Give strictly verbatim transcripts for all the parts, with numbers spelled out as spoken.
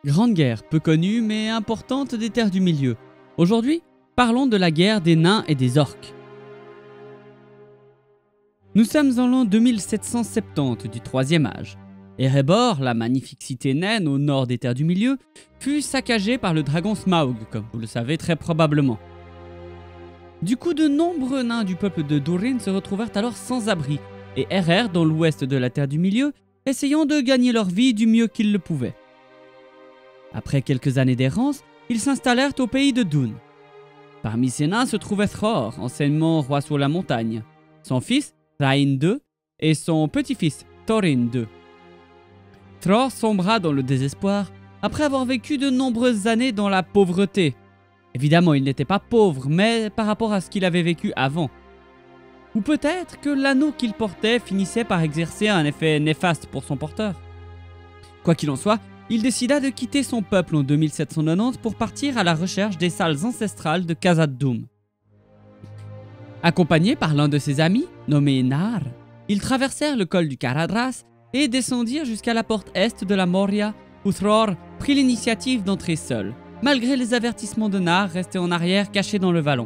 Grande guerre, peu connue mais importante des terres du milieu. Aujourd'hui, parlons de la guerre des nains et des orques. Nous sommes en l'an deux mille sept cent soixante-dix du troisième âge. Erebor, la magnifique cité naine au nord des terres du milieu, fut saccagée par le dragon Smaug, comme vous le savez très probablement. Du coup, de nombreux nains du peuple de Durin se retrouvèrent alors sans abri et errèrent dans l'ouest de la terre du milieu, essayant de gagner leur vie du mieux qu'ils le pouvaient. Après quelques années d'errance, ils s'installèrent au pays de Dun. Parmi ces nains se trouvait Thror, anciennement roi sur la montagne, son fils Thrain deux et son petit-fils Thorin deux. Thror sombra dans le désespoir après avoir vécu de nombreuses années dans la pauvreté. Évidemment, il n'était pas pauvre, mais par rapport à ce qu'il avait vécu avant. Ou peut-être que l'anneau qu'il portait finissait par exercer un effet néfaste pour son porteur. Quoi qu'il en soit, il décida de quitter son peuple en deux mille sept cent quatre-vingt-dix pour partir à la recherche des salles ancestrales de Khazad-dûm. Accompagné par l'un de ses amis, nommé Nar, ils traversèrent le col du Caradhras et descendirent jusqu'à la porte est de la Moria, où Thror prit l'initiative d'entrer seul, malgré les avertissements de Nar resté en arrière caché dans le vallon.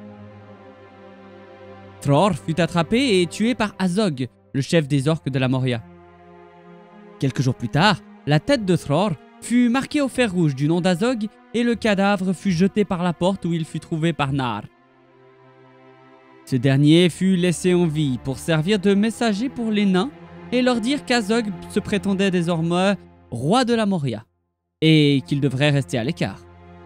Thror fut attrapé et tué par Azog, le chef des orques de la Moria. Quelques jours plus tard, la tête de Thror fut marquée au fer rouge du nom d'Azog et le cadavre fut jeté par la porte où il fut trouvé par Nar. Ce dernier fut laissé en vie pour servir de messager pour les nains et leur dire qu'Azog se prétendait désormais roi de la Moria et qu'il devrait rester à l'écart.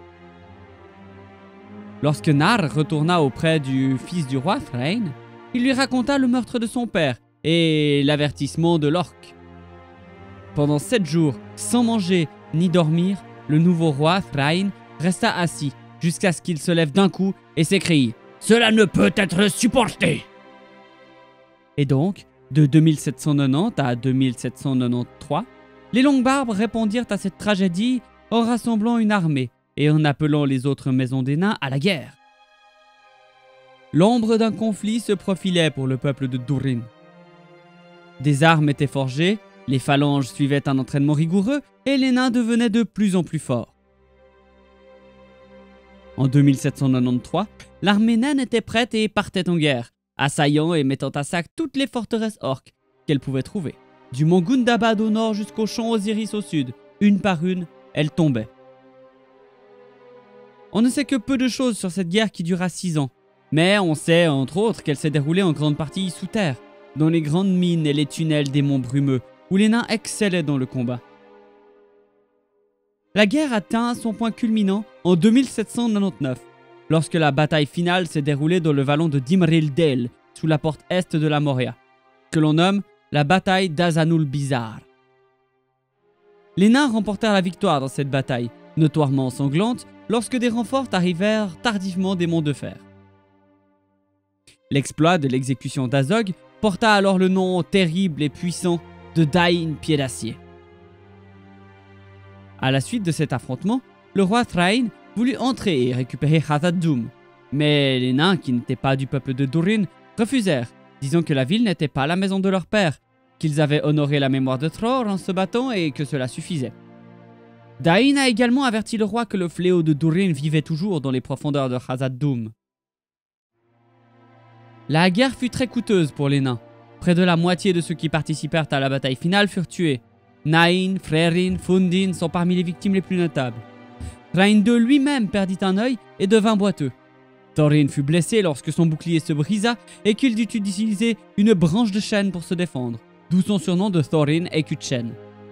Lorsque Nar retourna auprès du fils du roi Thrain, il lui raconta le meurtre de son père et l'avertissement de l'orque. Pendant sept jours, sans manger ni dormir, le nouveau roi Thrain resta assis jusqu'à ce qu'il se lève d'un coup et s'écrie « Cela ne peut être supporté !» Et donc, de deux mille sept cent quatre-vingt-dix à deux mille sept cent quatre-vingt-treize, les Longbarbes répondirent à cette tragédie en rassemblant une armée et en appelant les autres maisons des nains à la guerre. L'ombre d'un conflit se profilait pour le peuple de Durin. Des armes étaient forgées, les phalanges suivaient un entraînement rigoureux et les nains devenaient de plus en plus forts. En deux mille sept cent quatre-vingt-treize, l'armée naine était prête et partait en guerre, assaillant et mettant à sac toutes les forteresses orques qu'elle pouvait trouver. Du mont Gundabad au nord jusqu'au champ Osiris au sud, une par une, elles tombaient. On ne sait que peu de choses sur cette guerre qui dura six ans, mais on sait entre autres qu'elle s'est déroulée en grande partie sous terre, dans les grandes mines et les tunnels des monts brumeux, où les nains excellaient dans le combat. La guerre atteint son point culminant en deux mille sept cent quatre-vingt-dix-neuf, lorsque la bataille finale s'est déroulée dans le vallon de Dimril-Dale, sous la porte est de la Moria, que l'on nomme la bataille d'Azanul-Bizarre. Les nains remportèrent la victoire dans cette bataille, notoirement sanglante, lorsque des renforts arrivèrent tardivement des monts de fer. L'exploit de l'exécution d'Azog porta alors le nom terrible et puissant de Dain Pied d'Acier. À la suite de cet affrontement, le roi Thrain voulut entrer et récupérer Khazad-dûm, mais les nains qui n'étaient pas du peuple de Durin refusèrent, disant que la ville n'était pas la maison de leur père, qu'ils avaient honoré la mémoire de Thror en se battant et que cela suffisait. Dain a également averti le roi que le fléau de Durin vivait toujours dans les profondeurs de Khazad-dûm. La guerre fut très coûteuse pour les nains. Près de la moitié de ceux qui participèrent à la bataille finale furent tués. Nain, Frerin, Fundin sont parmi les victimes les plus notables. Thrain deux lui-même perdit un œil et devint boiteux. Thorin fut blessé lorsque son bouclier se brisa et qu'il dut utiliser une branche de chêne pour se défendre, d'où son surnom de Thorin écu de chêne.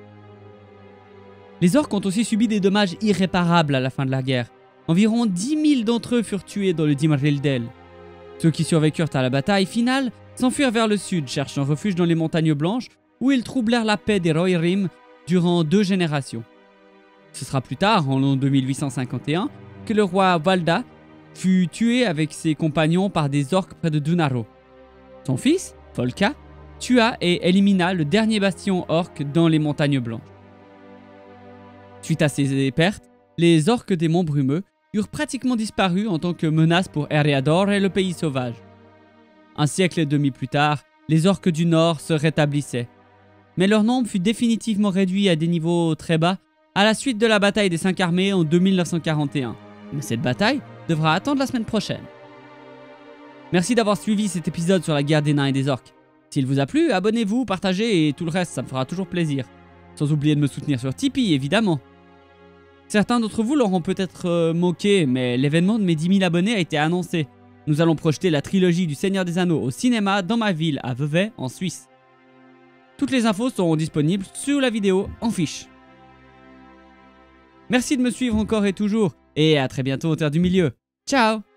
Les orques ont aussi subi des dommages irréparables à la fin de la guerre. Environ dix mille d'entre eux furent tués dans le Dimril-Dale. Ceux qui survécurent à la bataille finale s'enfuirent vers le sud, cherchant refuge dans les montagnes blanches, où ils troublèrent la paix des Rohirrim durant deux générations. Ce sera plus tard, en l'an deux mille huit cent cinquante et un, que le roi Valda fut tué avec ses compagnons par des orques près de Dunaro. Son fils, Folka, tua et élimina le dernier bastion orque dans les montagnes blanches. Suite à ces pertes, les orques des monts brumeux eurent pratiquement disparu en tant que menace pour Eriador et le pays sauvage. Un siècle et demi plus tard, les orques du nord se rétablissaient. Mais leur nombre fut définitivement réduit à des niveaux très bas à la suite de la bataille des cinq armées en deux mille neuf cent quarante et un. Mais cette bataille devra attendre la semaine prochaine. Merci d'avoir suivi cet épisode sur la guerre des nains et des orques. S'il vous a plu, abonnez-vous, partagez et tout le reste, ça me fera toujours plaisir. Sans oublier de me soutenir sur Tipeee, évidemment. Certains d'entre vous l'auront peut-être euh, moqué, mais l'événement de mes dix mille abonnés a été annoncé. Nous allons projeter la trilogie du Seigneur des Anneaux au cinéma dans ma ville, à Vevey, en Suisse. Toutes les infos seront disponibles sous la vidéo en fiche. Merci de me suivre encore et toujours, et à très bientôt au Terre du Milieu. Ciao!